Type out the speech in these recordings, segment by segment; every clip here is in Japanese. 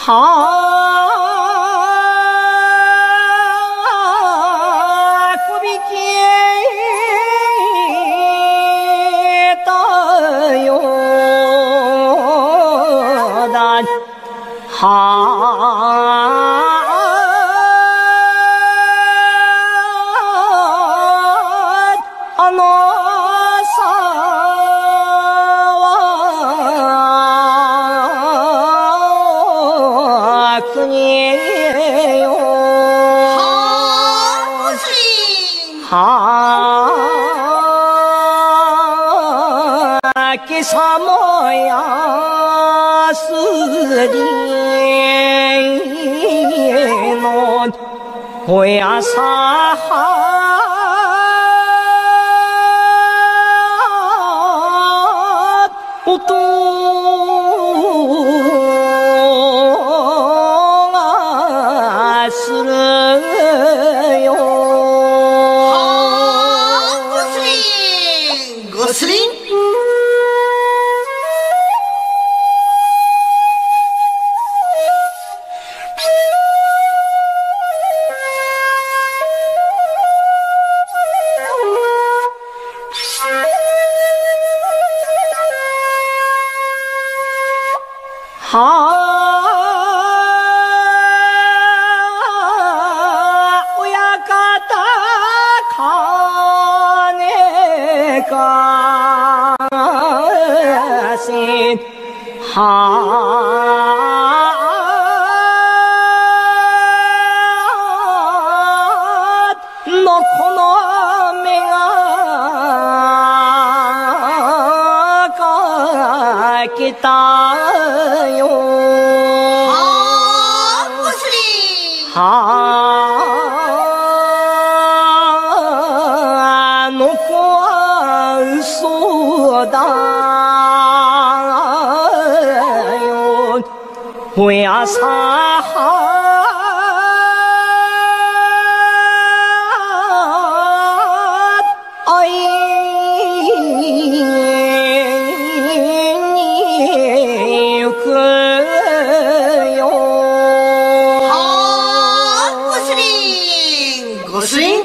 こびけたようだあのさは国よ今朝もやすりのおやさ音がするよ。 ゴスリン親方金貸しのこの目がかけたよ。あの子は嘘だよ。おやさ会いに行くよ。 ゴスリン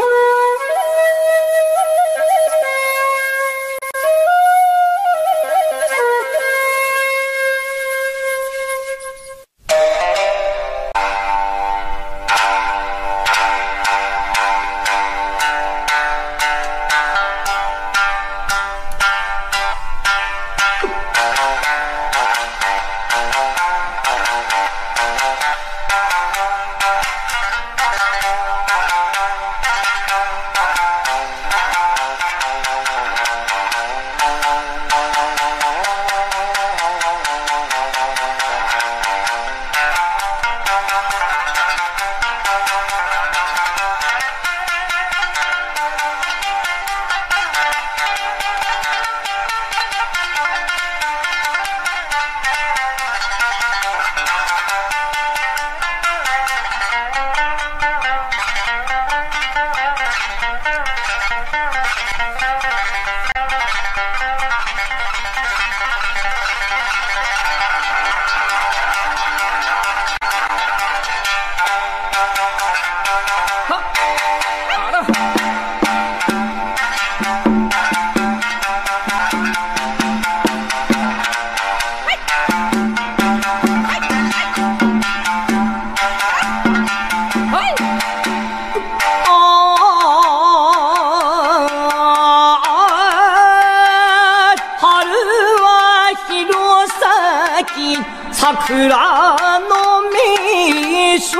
桜の名所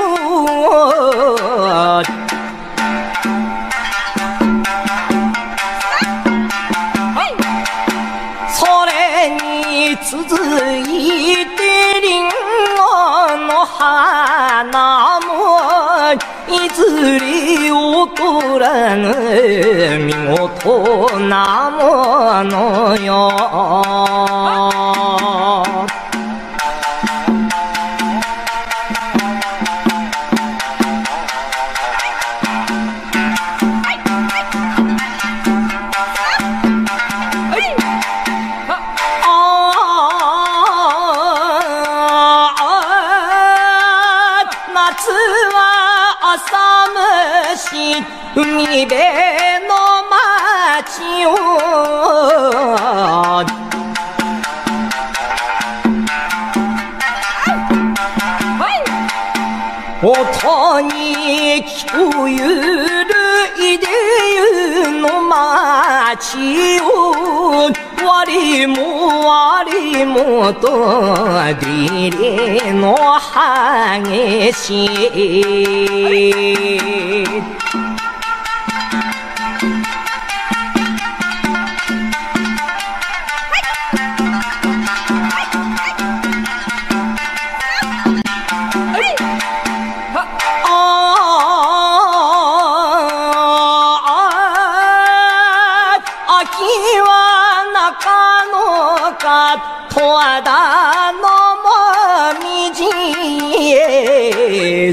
それに続いてリンゴの花もいずれ劣らぬ見事なものよ。 し海辺の町を音に聞こえるいでゆの町を我もとリレの激しい十和田のもみじへ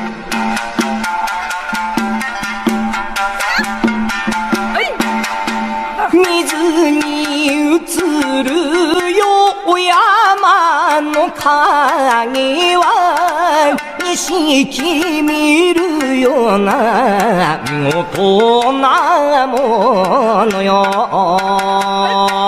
水に映るよお山の影は錦見るような見事なものよ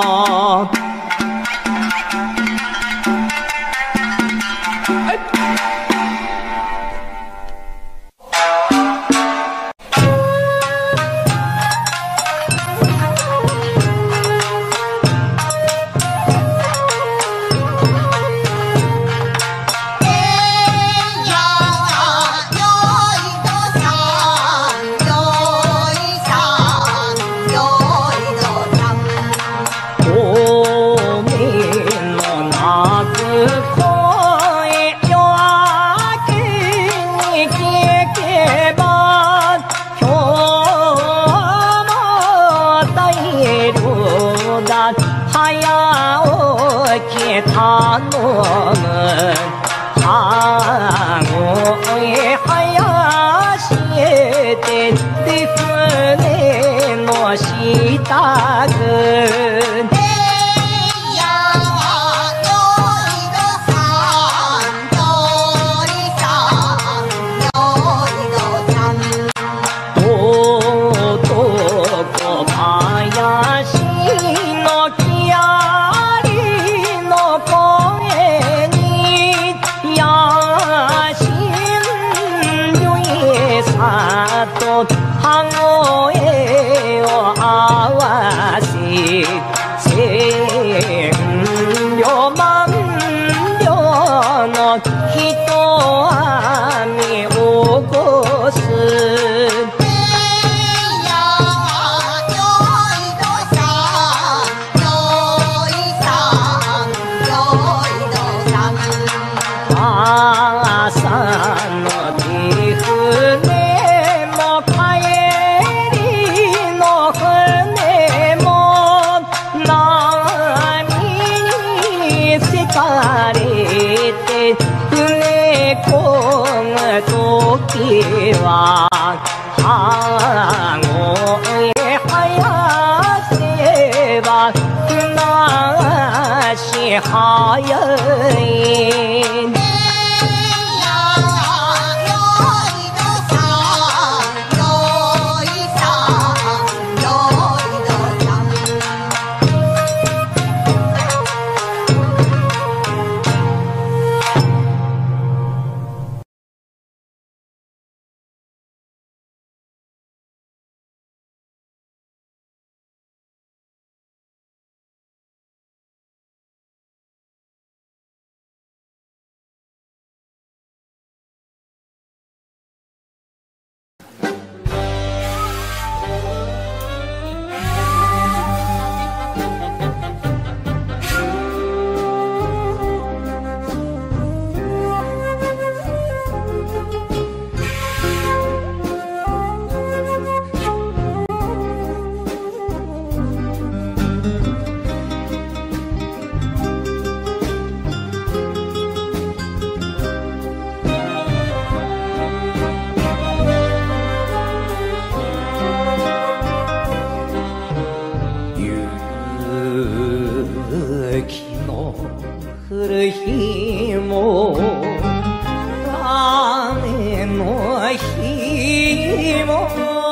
日も雨の日も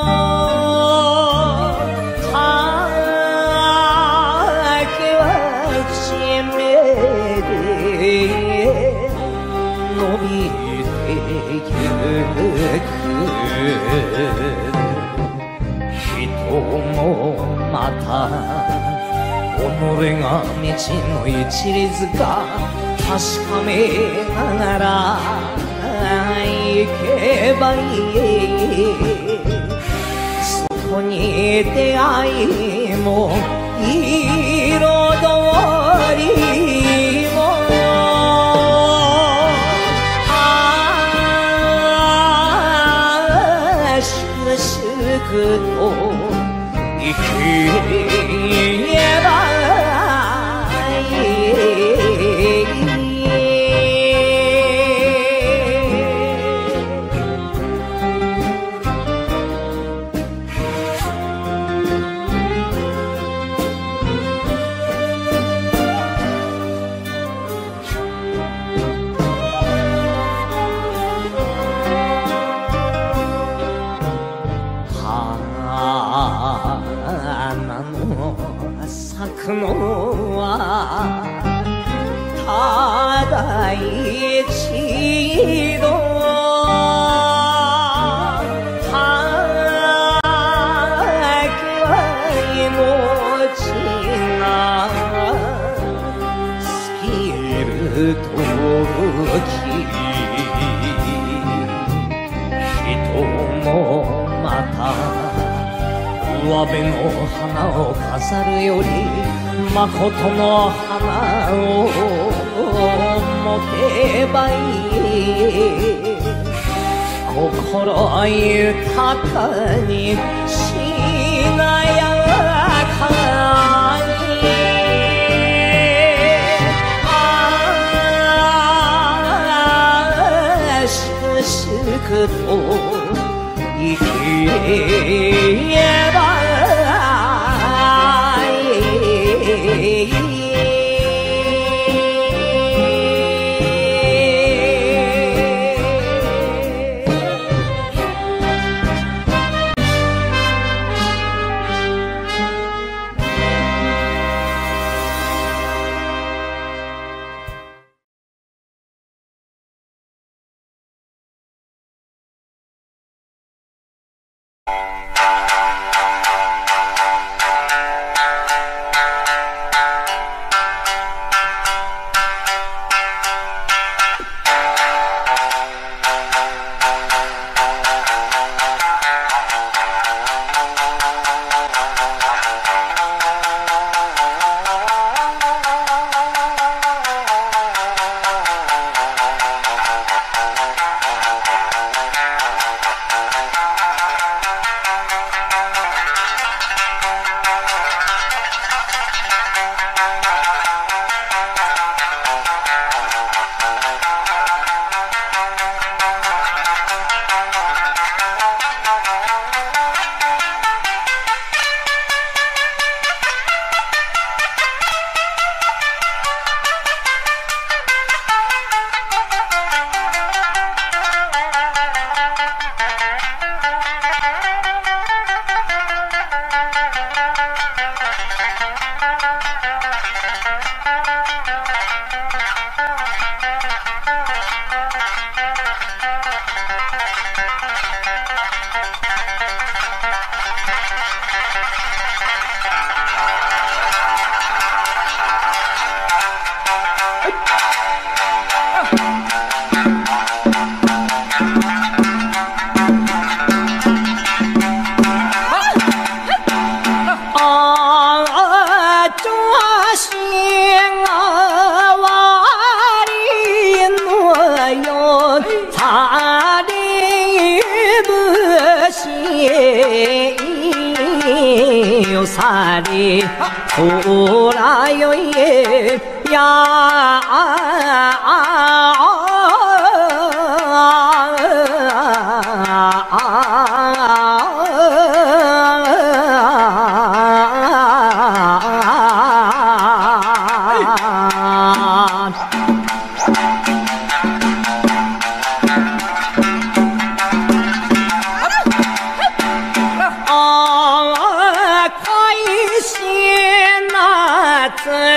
竹は地名で伸びてゆく人もまた己が道の一里塚確かめながら行けばいいそこに出会いも彩りも粛々と生きればいい咲くのはただ一度竹は命が尽きるとき人もまた上辺の花を飾るより誠の花を持てばいい心豊かにしなやかに粛々と生きればいいよさりほらよいや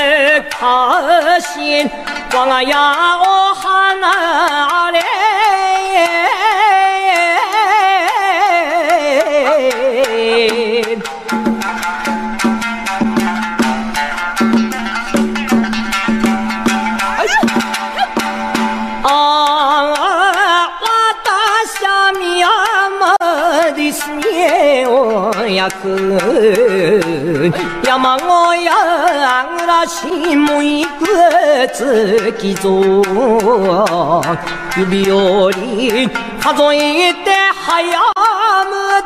可惜我が家を離れ私は宮山です家を焼く山小屋暮らしもいくつきぞ指折り数えて早む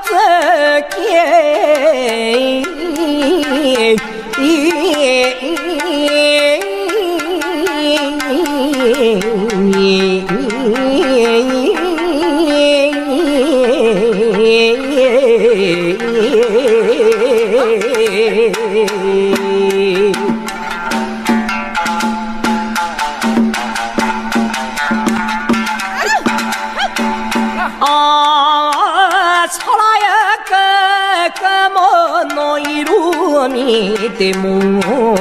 見ても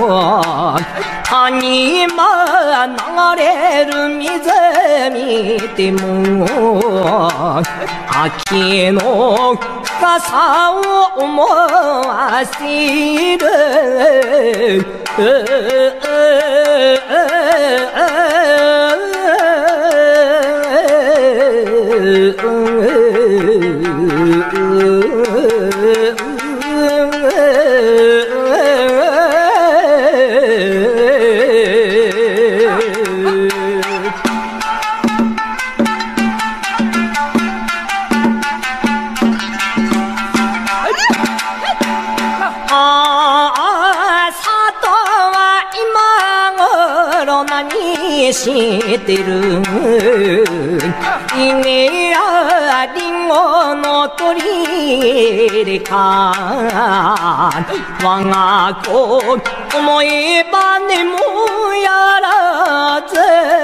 谷間流れる水見ても秋の深さを思わせるしてる稲やりんごの取りか我が子思えばねもやらず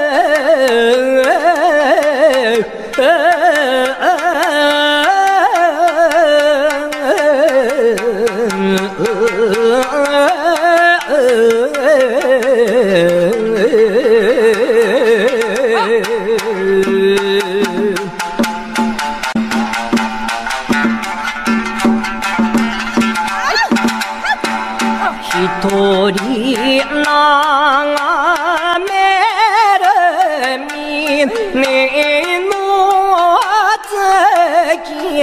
一人眺める峰の月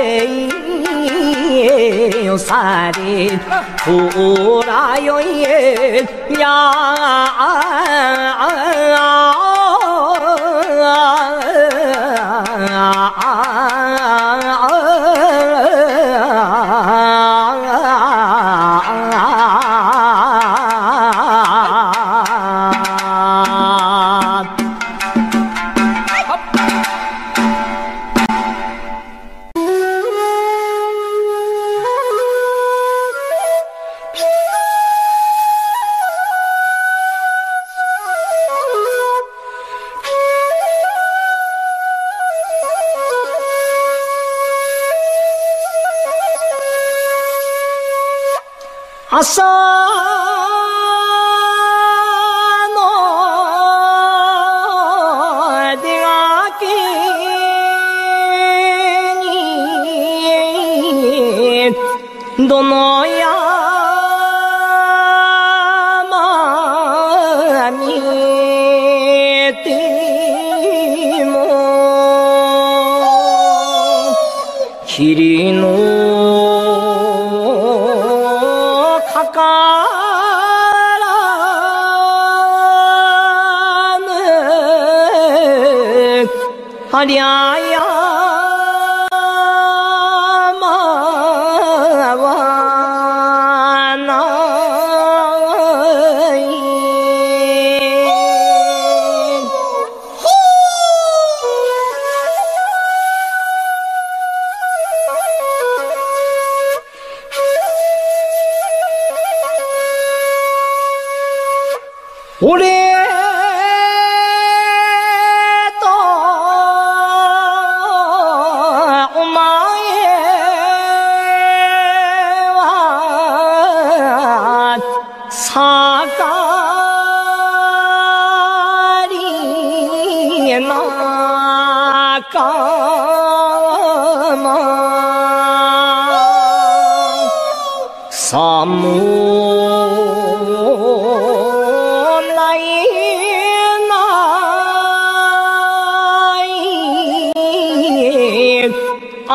へよされほらよいや朝の出がけにどの山見ても霧のありゃやまはない俺坂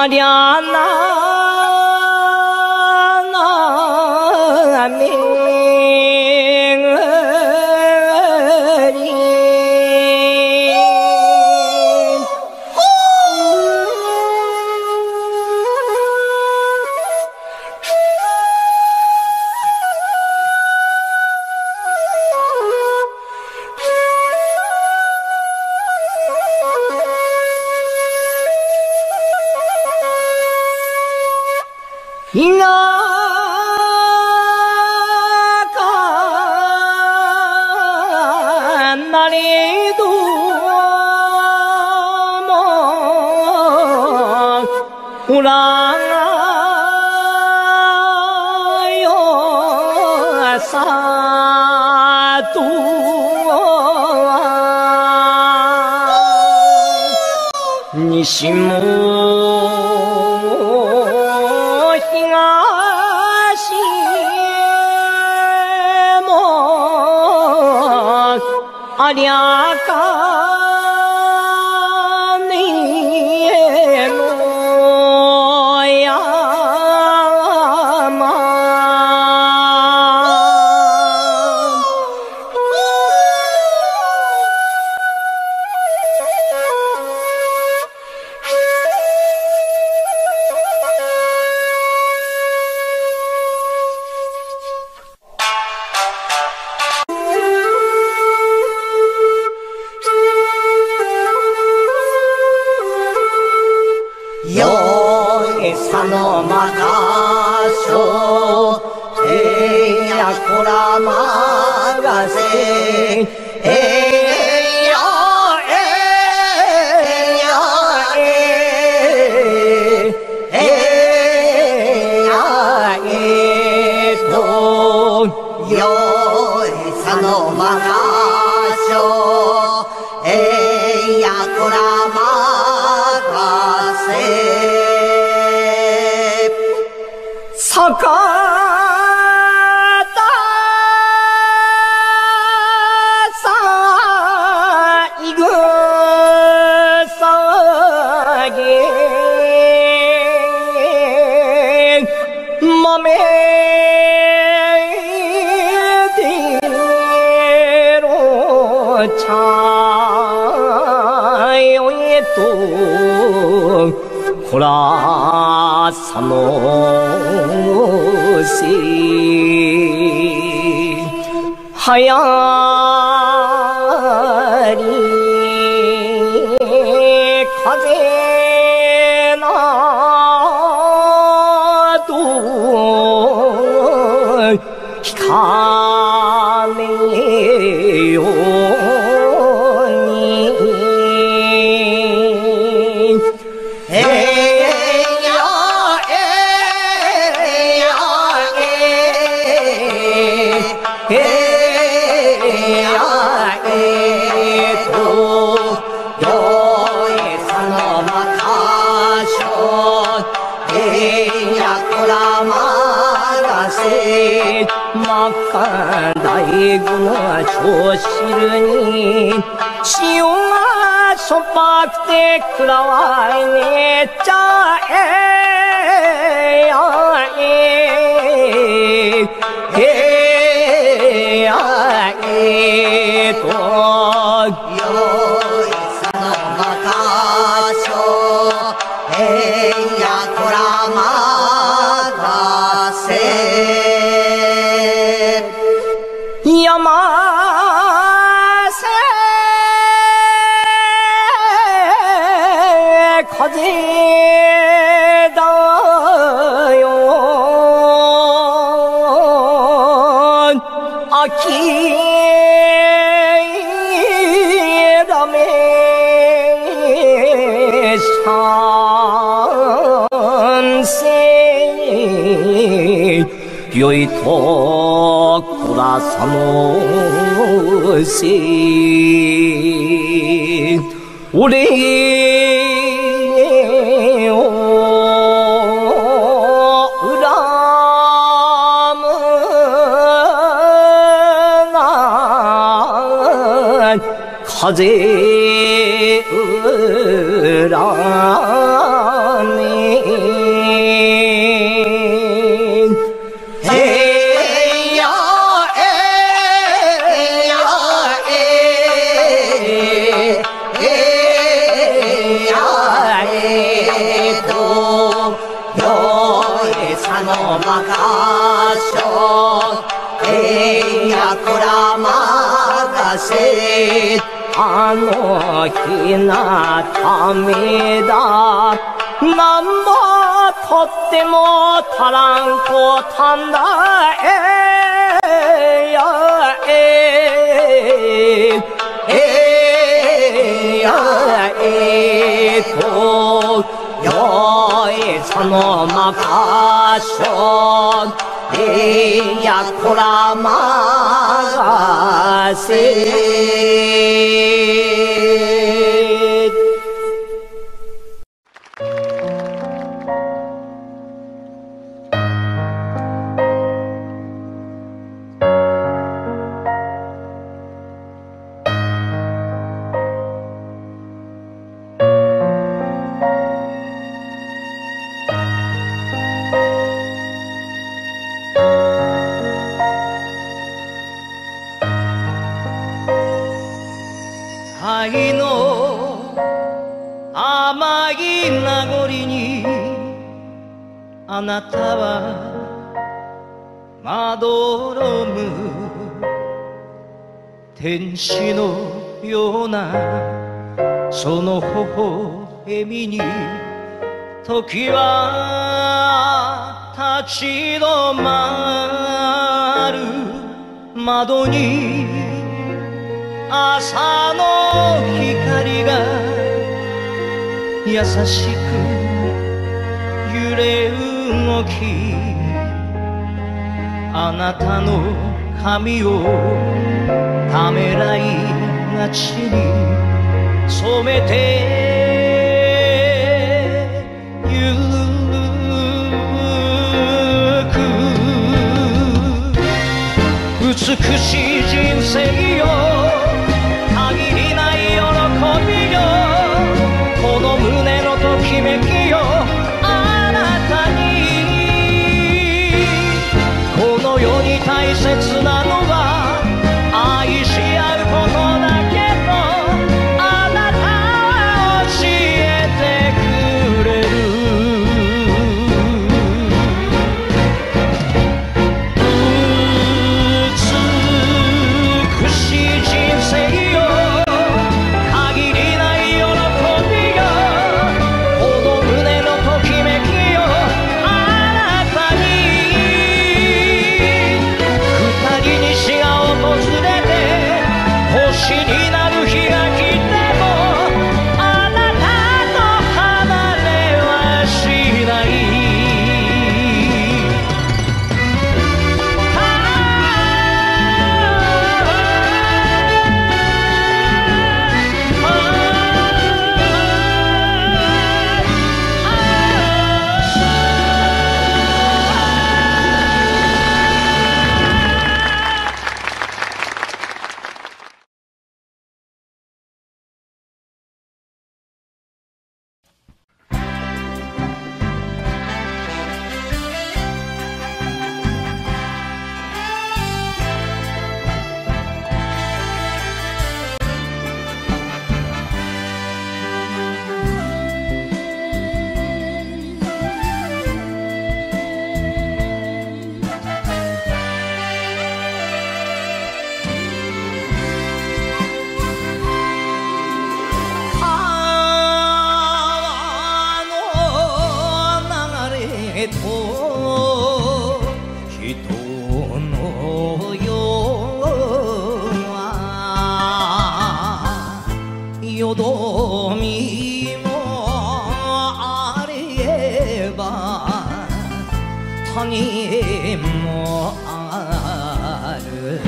ありゃなめぐり田舎なれどもおらよさと西もありゃかねのやまよいさのまたしょやこらまがせやよいさのまたしょやこらま坂田さいぐさげ豆でろちゃよえとこらさのしはやり風など聞かねえよ真っ赤大具の調子るに塩がしょっぱくてくらわいねちゃえやとよいさのまたしょやこらまがせ山せ風だよ秋だめ三世よいとこらさのせお礼を恨むな風恨めら任せあの日なためだなんぼとっても足らんこたんだやよいそのまかしょいやこらまがせ愛の甘い名残にあなたはまどろむ天使のようなその微笑みに時は立ち止まる窓に朝の光が優しく揺れ動きあなたの髪をためらいがちに染めてゆく美しい人生よ限りない喜びよこの胸のときめきよあなたにこの世に大切なのは愛し合うことだけどあなたは教えてくれる美しい人生よ限りない喜びよこの胸のときめきよあなたに二人に死が訪れて星になる日が来てもあなたと離れはしないよどみもあれば谷もある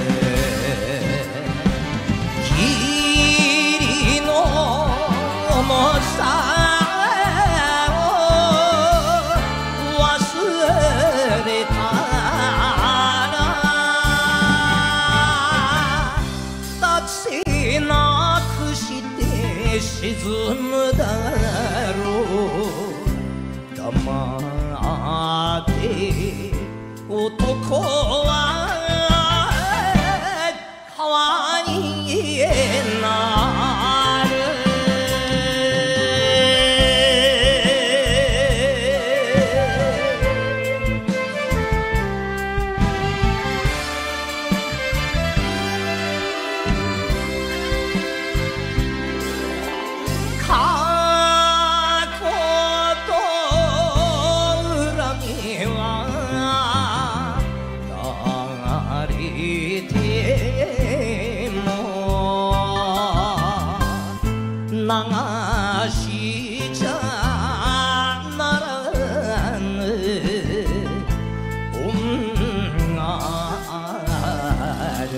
霧の重さを忘れたら立ちなくして沈むだろう黙って男は川になるしちゃならぬ恩がある。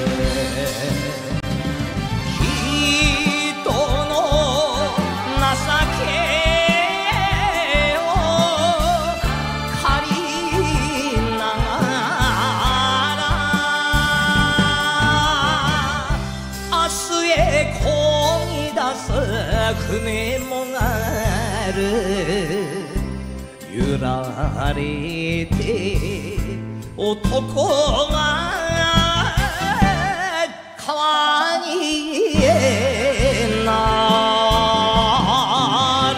人の情けを借りながら明日へこぎ出す船もある。揺られて男が川になる。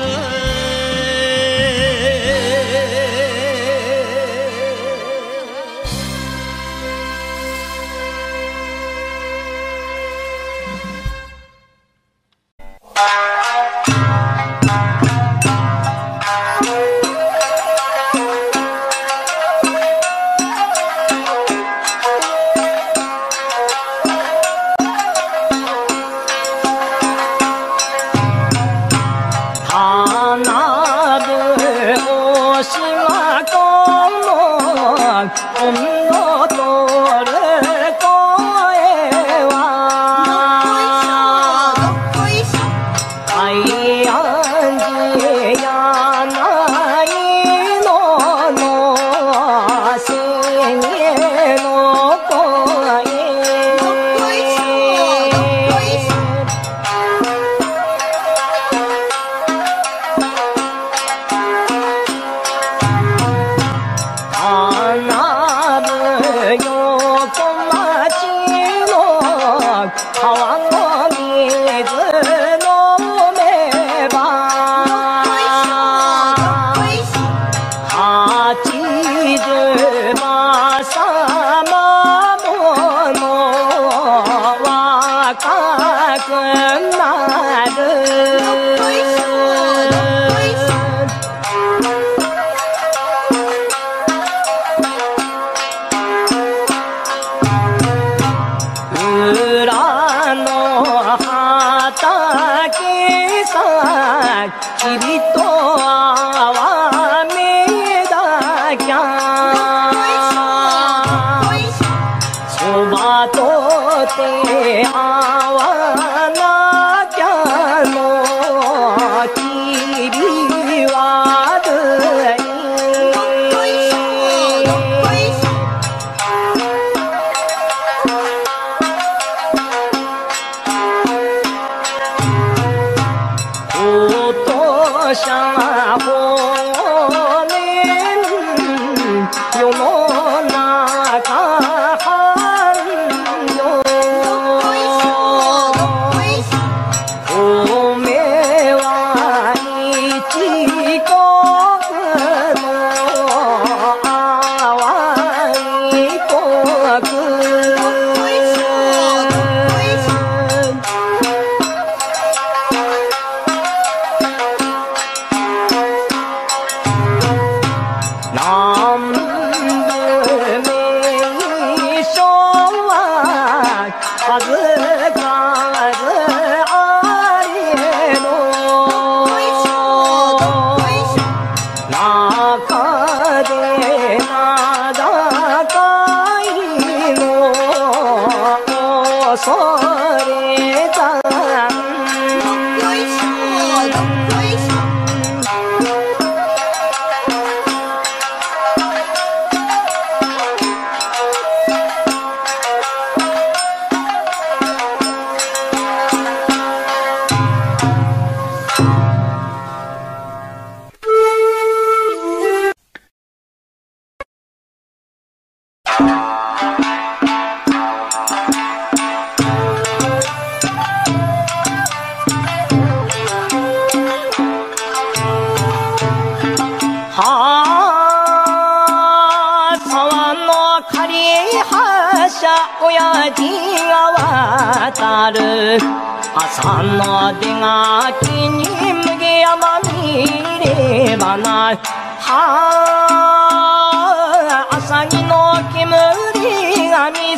親父が渡る朝の出がきに麦山見ればな朝日の煙がみ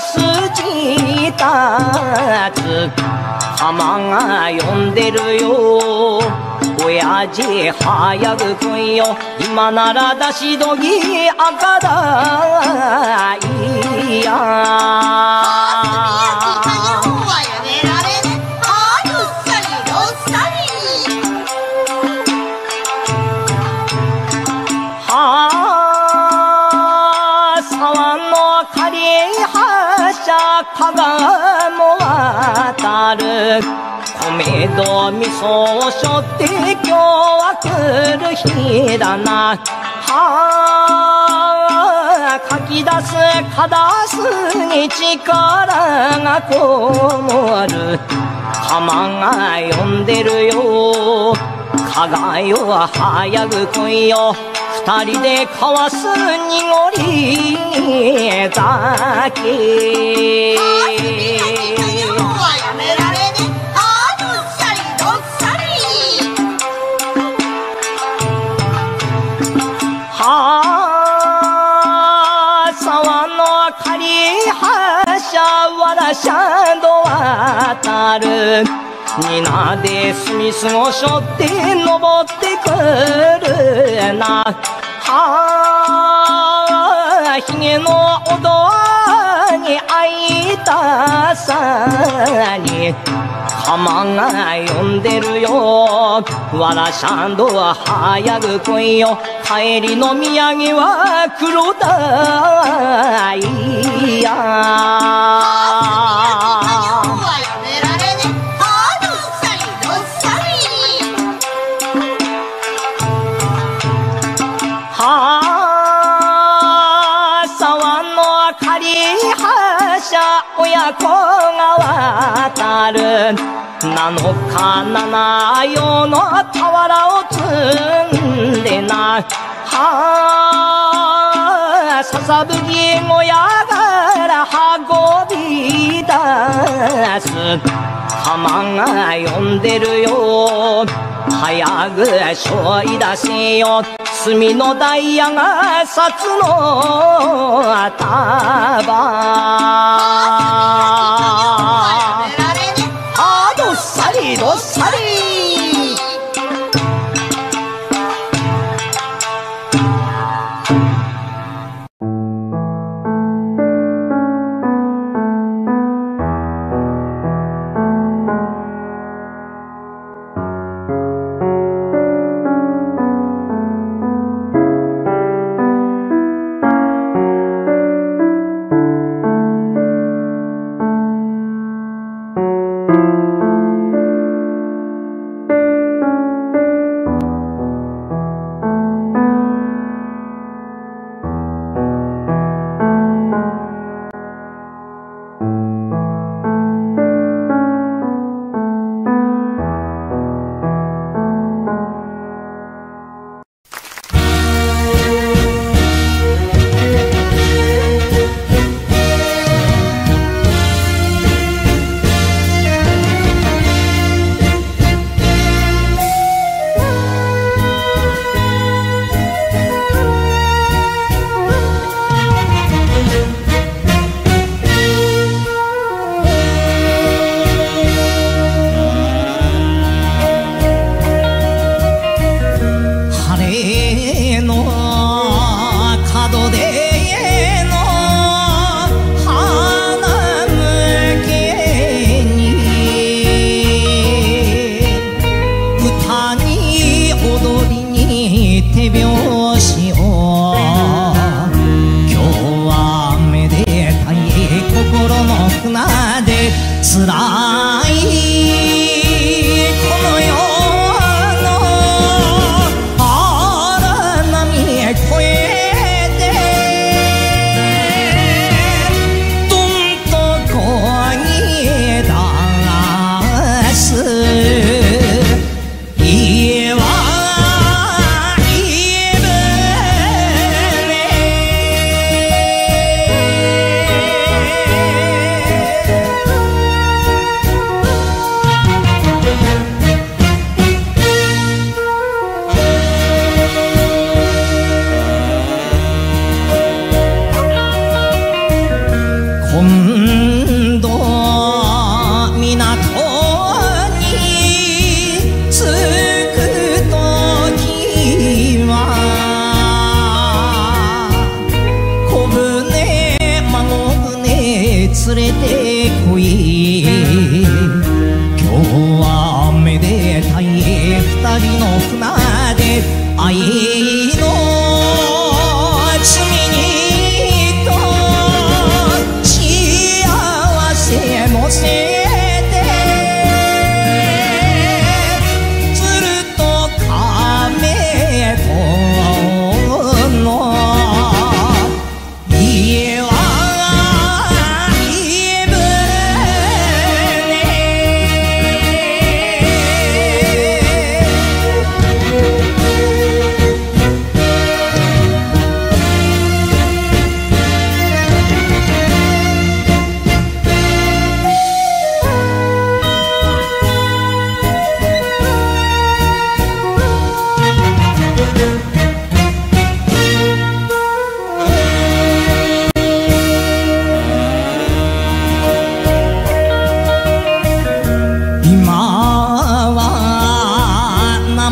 筋立つ浜が呼んでるよ。親父早く来いよ、今なら出しどぎ赤だいや。加賀も渡る米と味噌をしょって今日は来る日だな。書き出すかだすに力がこもる。浜が呼んでるよ、加賀よ早く来いよ。二人で交わす濁り酒。沢の狩りはしゃわらしゃど渡る。皆で住みすごしょって登ってくるな。ひげのおどに開いたさに浜が呼んでるよ。わらしゃんどは早く来いよ。帰りの土産は黒だいや。親子が渡る7日7夜の俵を積んでな。笹吹小屋から運び出す浜が呼んでるよ。早くしょい出せよ、墨のダイヤが札の束。どっさりどっさり。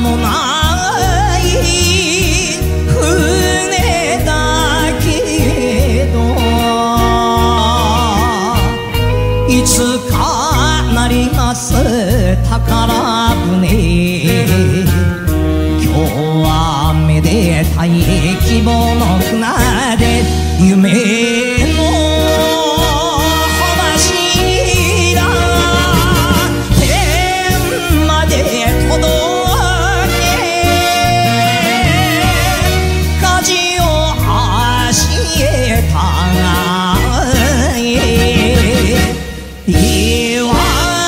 もない船だけどいつかなります宝船今日はめでたい希望の船で夢の帆柱天まで届け舵を走えたいわ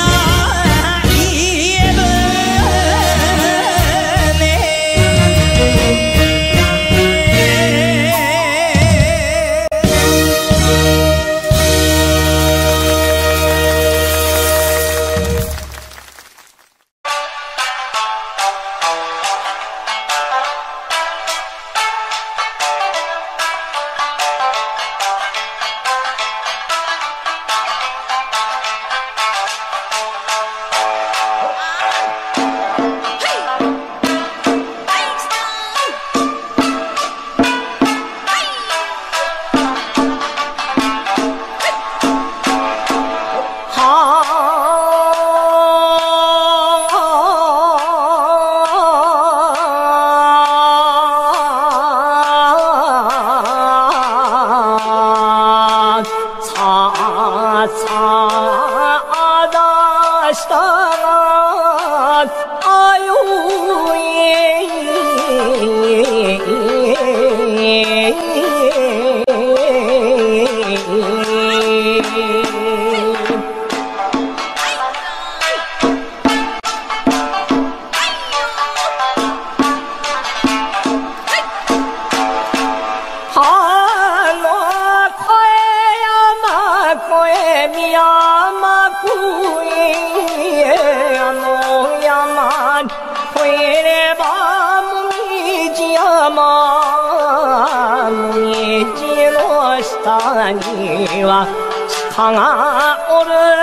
には鹿がお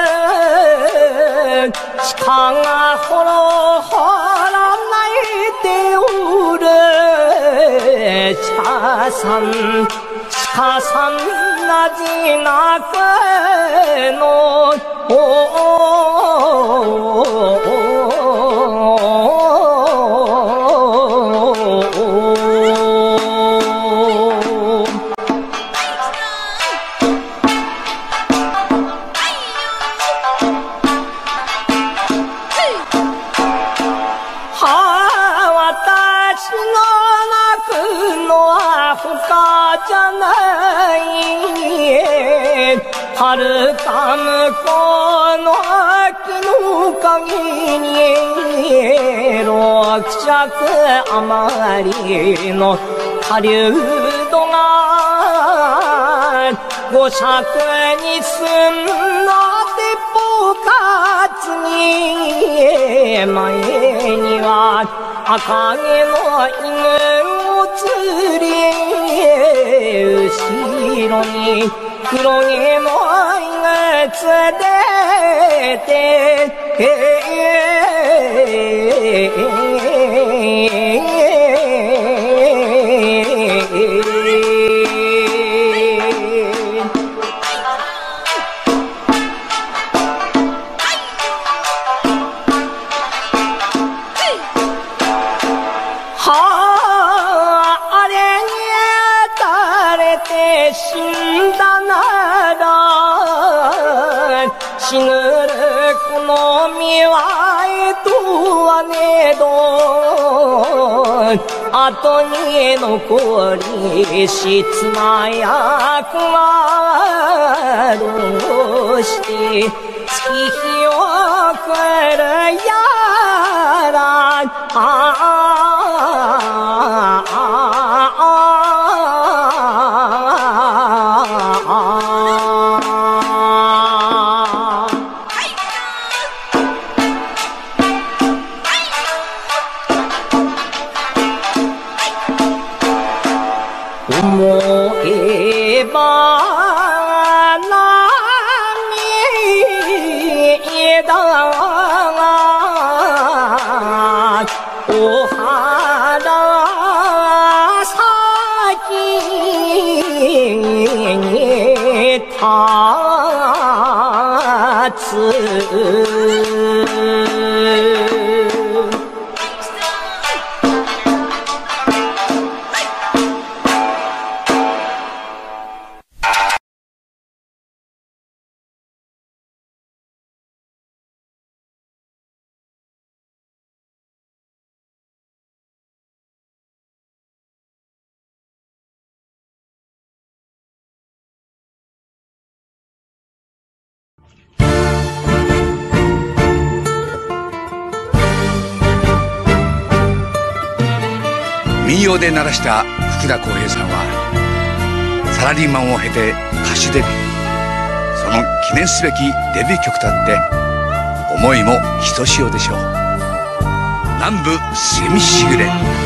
る鹿がほろほろ泣いておる鹿さんなじ泣くのじゃない遥か向こうの秋の陰に六尺余りの下流土が五尺に住んだ鉄砲かつに前には赤毛の犬を釣り後ろに黒毛の犬連れて死んだなら死ぬるこの身はとはねど後に残りし妻や子はどうして月日をくるやら思えば涙がお民謡で鳴らした福田浩平さんはサラリーマンを経て歌手デビュー。その記念すべきデビュー曲とあって思いもひとしおでしょう。南部蝉しぐれです。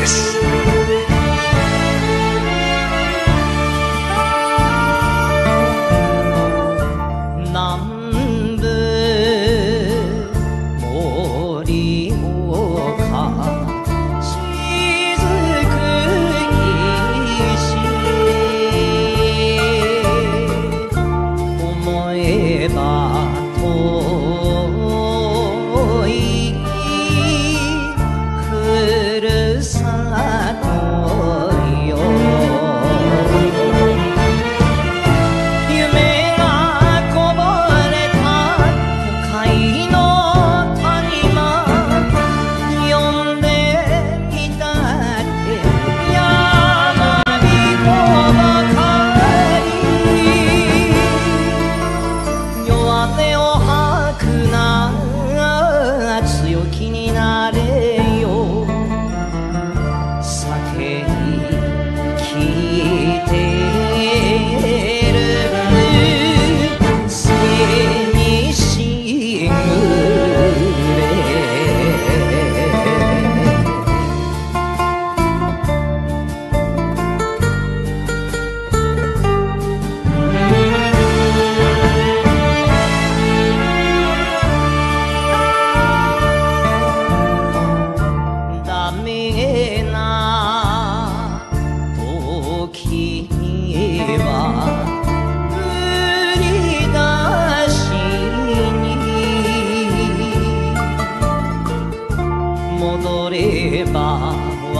戻れば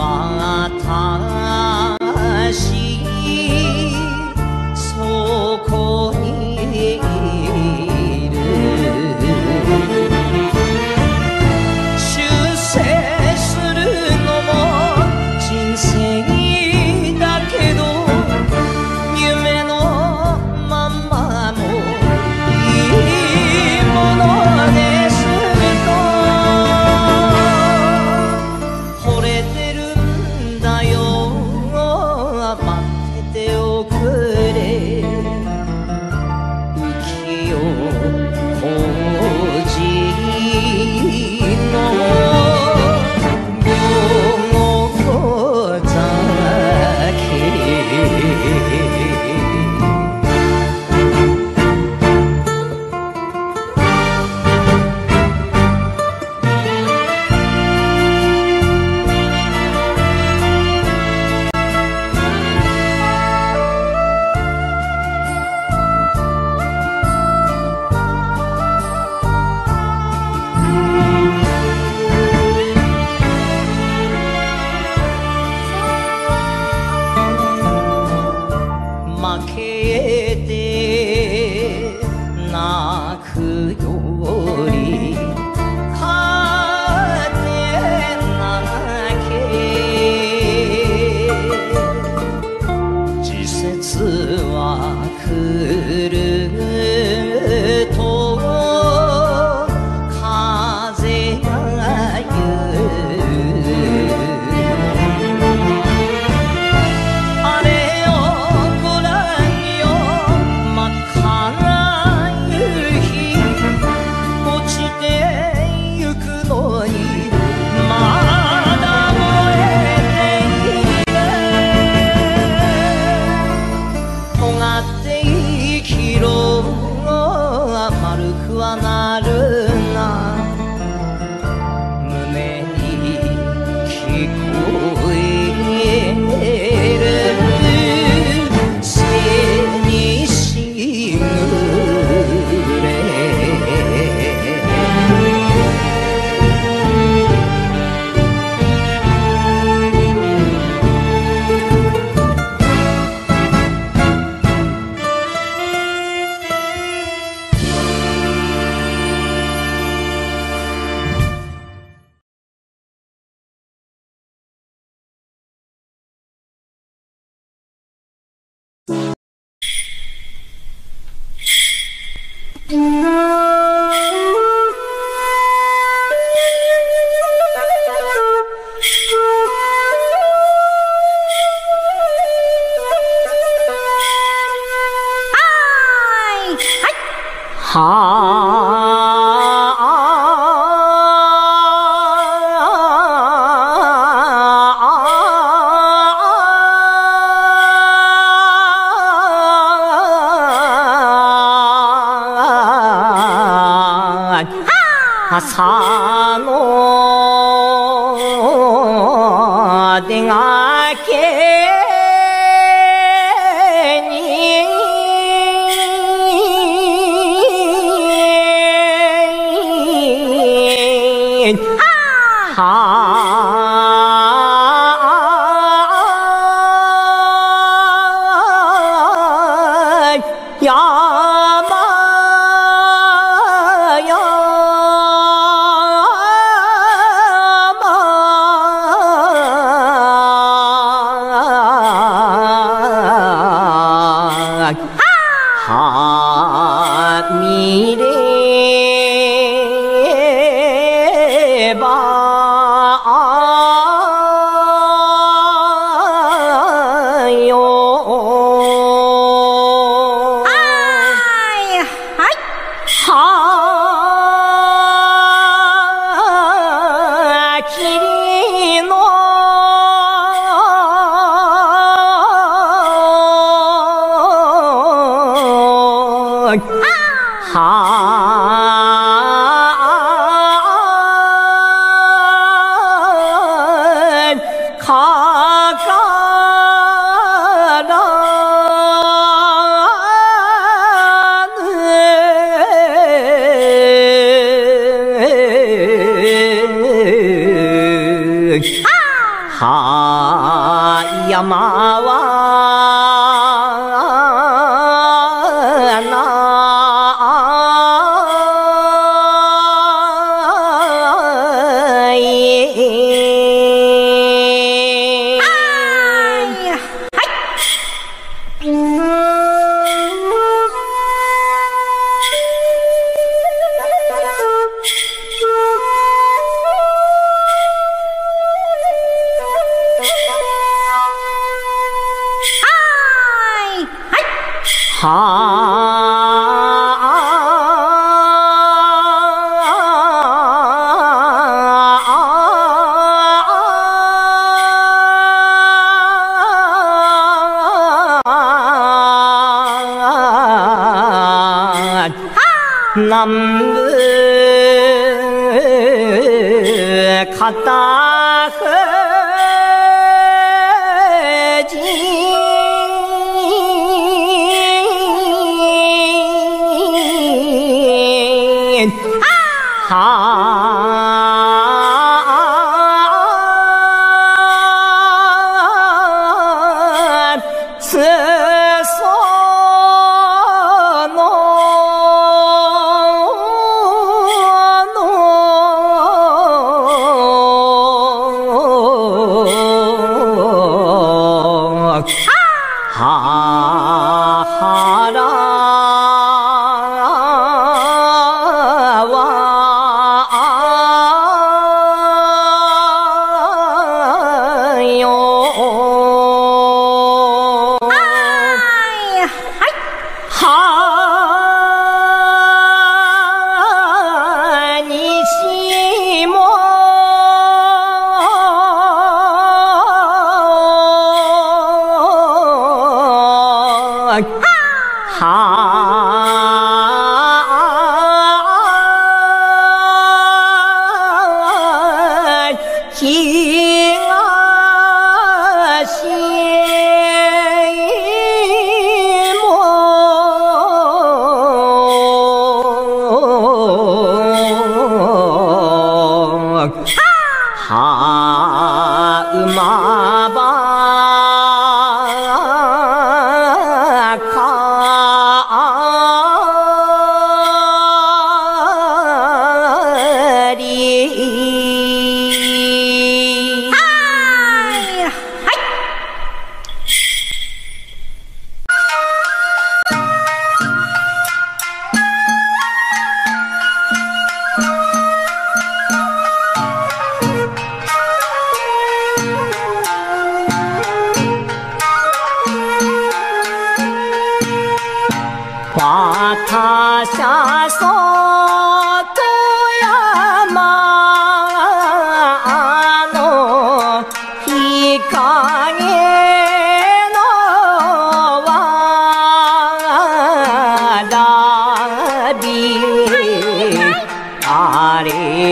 私そこにいる。出世するのも人生だけど夢のまんまもいいものです。惚れてるんだよま朝の出がけに見ればよ霧のかからぬ山は南部片富士は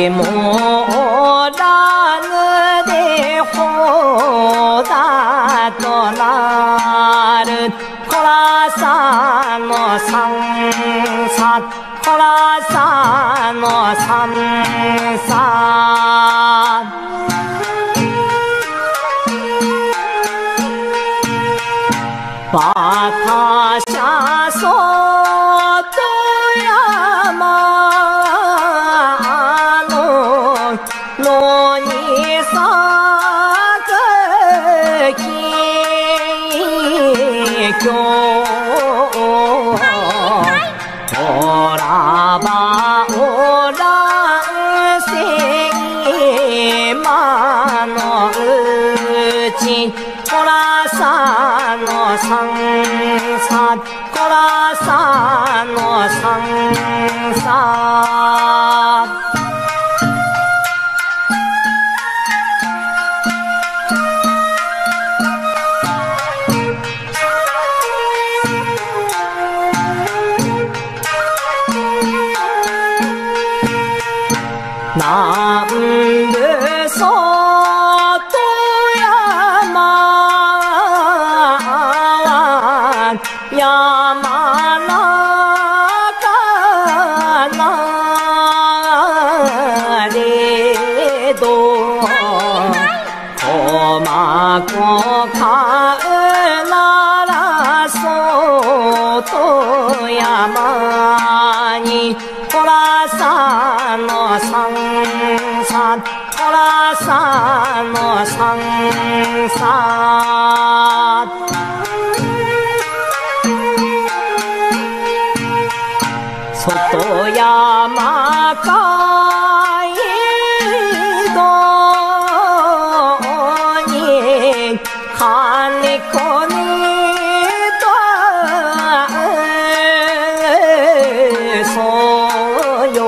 もらぬでほだとなるこらさの三さこらさの三さバタシャソトヤマの野に咲くききょおらばおらんせいまのうちこらさの三さこらさの三さ南部外山山中なれどこまこかうなら外山にこらさの三さこらさの三さ外山街道に金子にとそうよ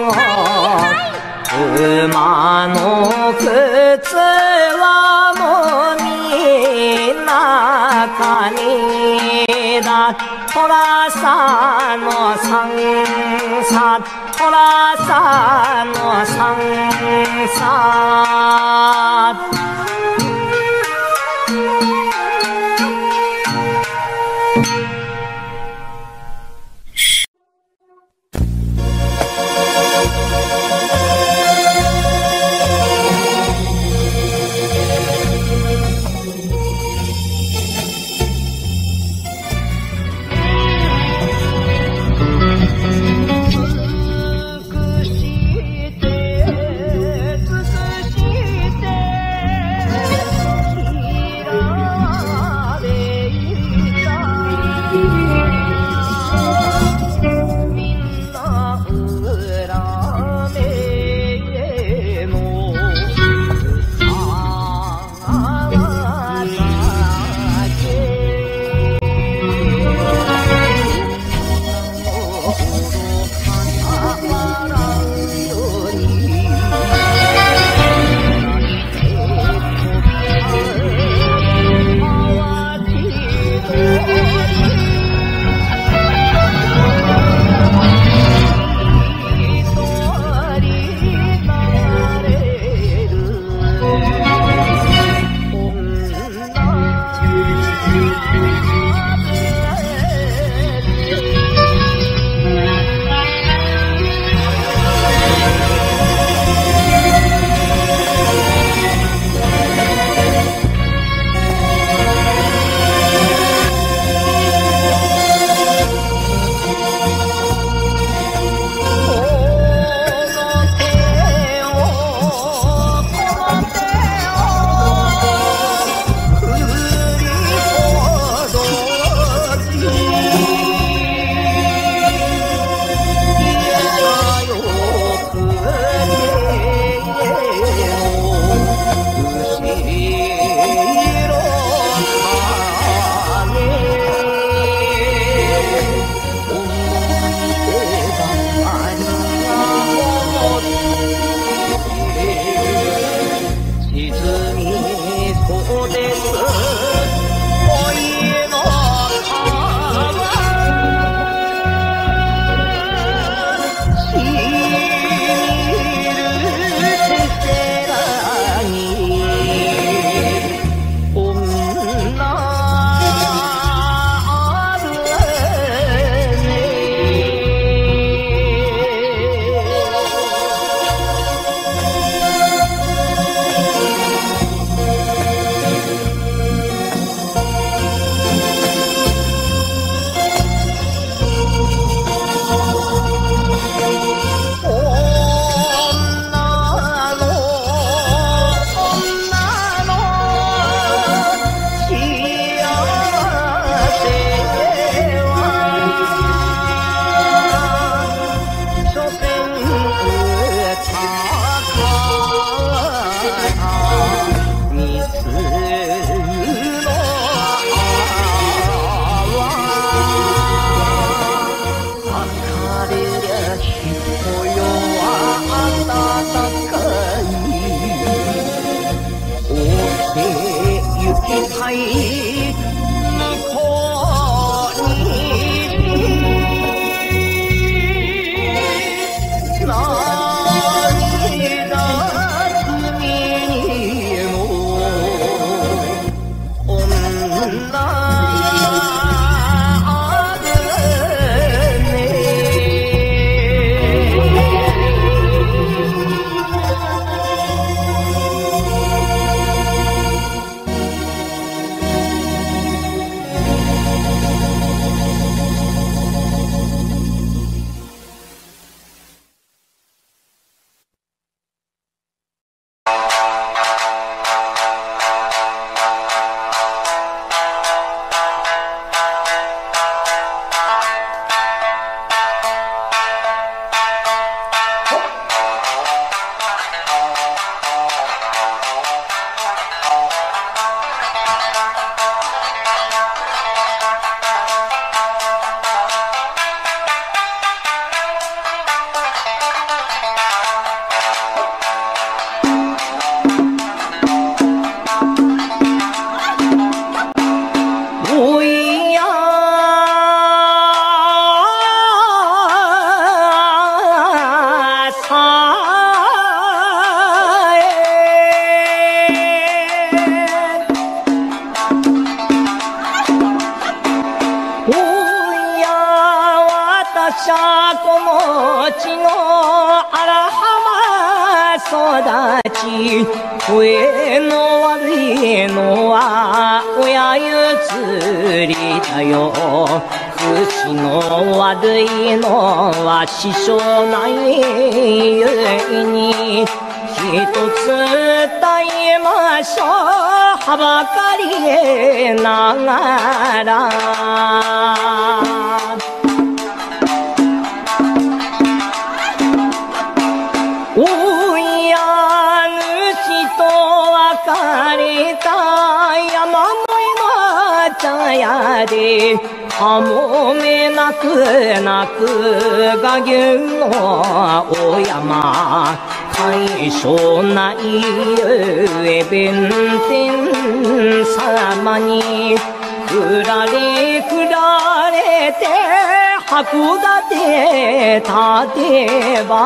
馬の靴はもみなかにだこらさの三さこらさの三さ美しいい子に涙君にも女あるねおいやさえおいや私はこの地の荒浜育ち声の悪いのは親譲りだよ口の悪いのは師匠ないゆえに一つ伝えましょうはばかりながらおや主と別れた山の茶屋でかもめなくなくが牛のお山大将ないゆえ弁天様にふられて函館立てば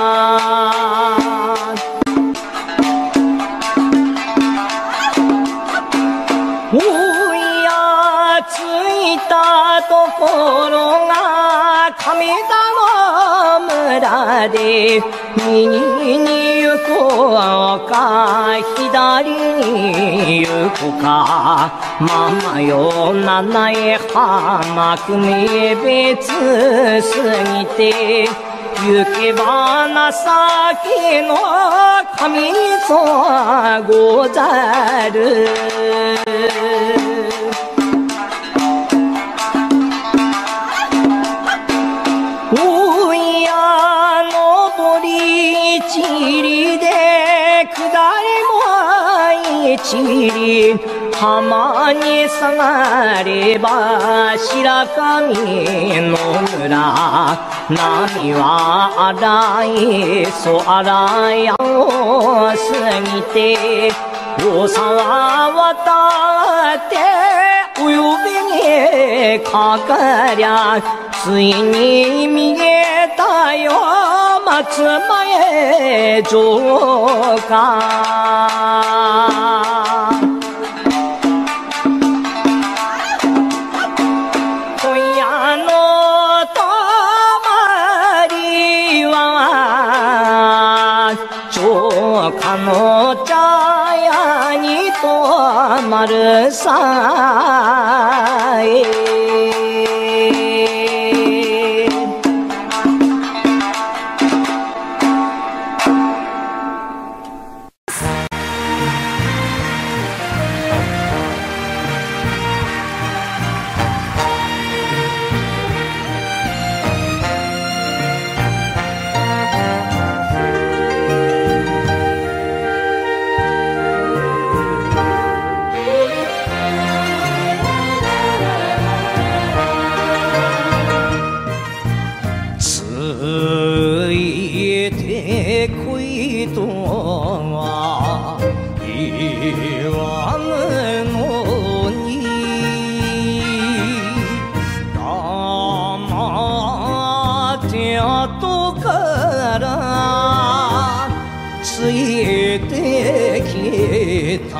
おや着いたところが亀田の村で右に行こうか左に行こうかママよ七重浜組別過ぎて行けば情けの神ぞござるおや登りちりで下りもいちり浜に下がれば白神の村波は荒いそ荒やを過ぎて大沢渡ってお呼びにかかりゃついに見えたよ松前城下今夜の泊まりは城下の茶屋に泊まるさ人は言わぬのついてきた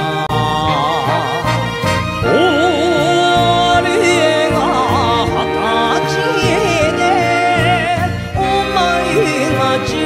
俺が20歳でお前が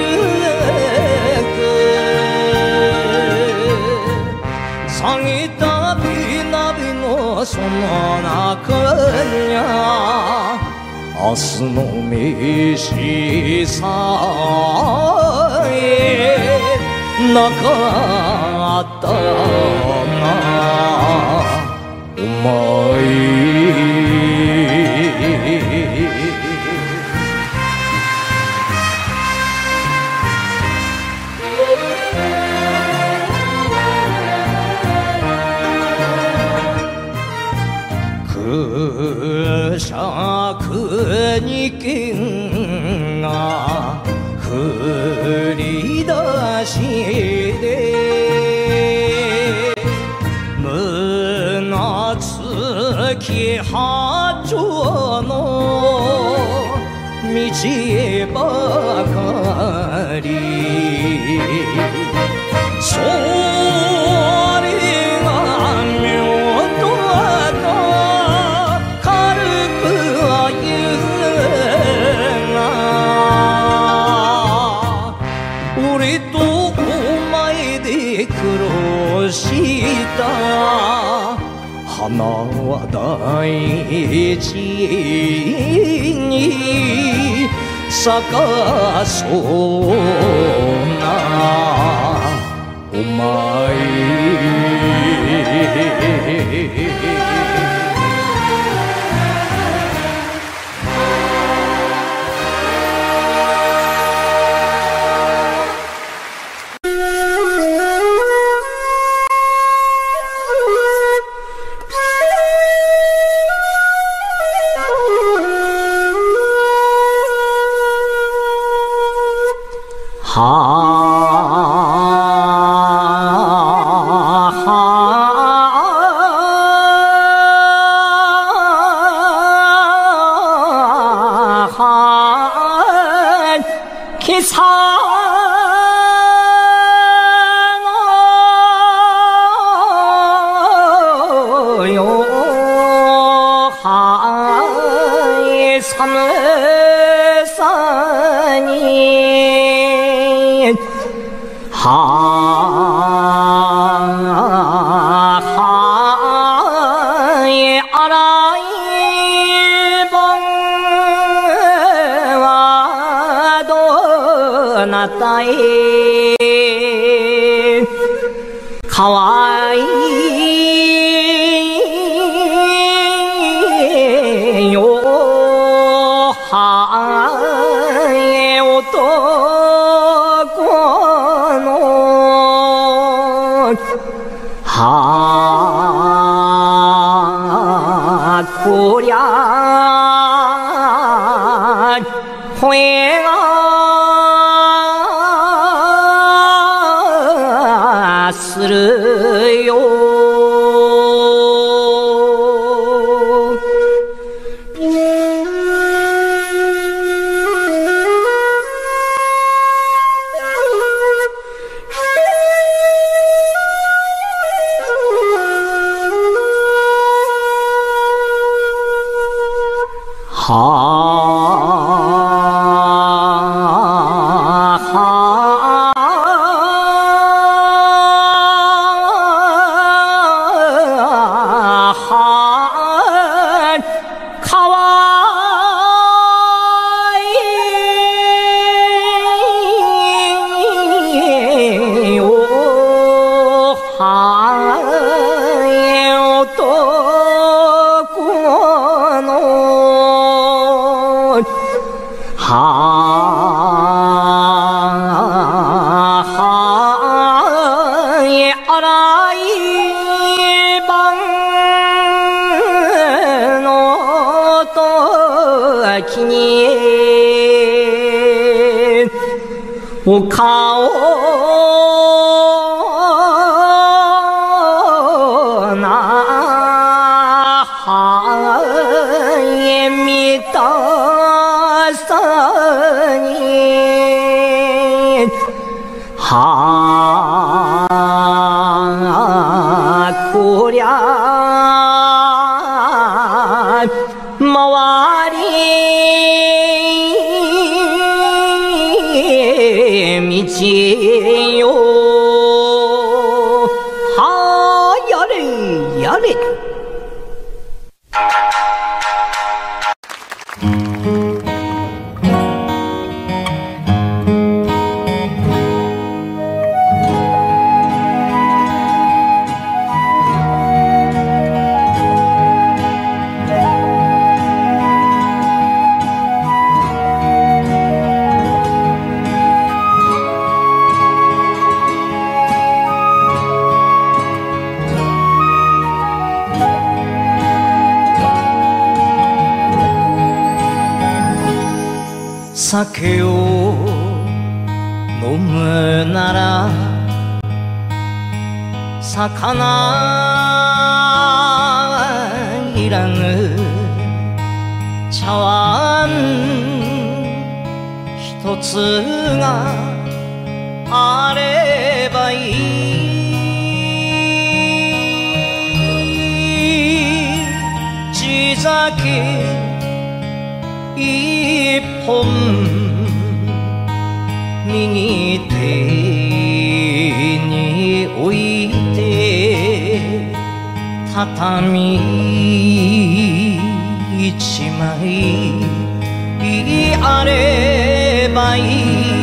19下げたびなびのその中にゃ明日の飯さえなかったがお前くしゃくに剣が降り出して胸つき八丁の道ばかりそれが妙と俺とお前で苦労した花は大地に咲かそうなお前今朝のよ寒さになたえかわいいよはえ男のはこりゃ声がするよお顔なはえみたさにははあこりゃ回り道よはやれやれ酒を飲むなら魚いらぬ茶碗一つがあればいい地酒一本右手に置いて畳一枚あればいい